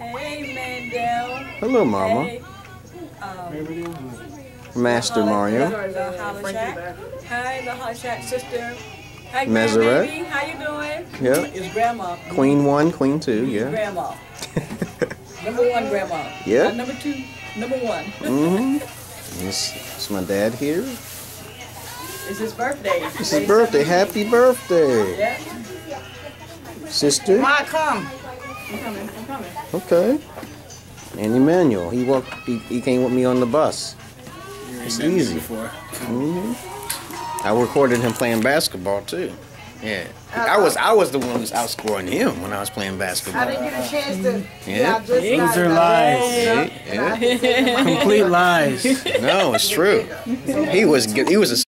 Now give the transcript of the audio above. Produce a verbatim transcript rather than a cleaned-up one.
Hey, Mandel. Hello, Mama. Hey. Um, Master Mario. The Holler Shack. Hi, the Holler Shack sister. Hi, Meseret. grandbaby. How you doing? Yep. It's grandma. Queen one, queen two, yeah. Grandma. Number one, grandma. Yeah. Not number two, number one. Mm-hmm. It's, it's my dad here. It's his birthday. It's his birthday. Happy birthday. Yeah. Sister. Ma, come. I'm coming. I'm coming. Okay. And Emmanuel. He walked. He, he came with me on the bus. It's easy. Mm-hmm. I recorded him playing basketball too. Yeah. I was I was the one who was outscoring him when I was playing basketball. I didn't get a chance to. Yeah. Those are lies. Yeah. Yeah. Complete lies. No, it's true. He was good. He was a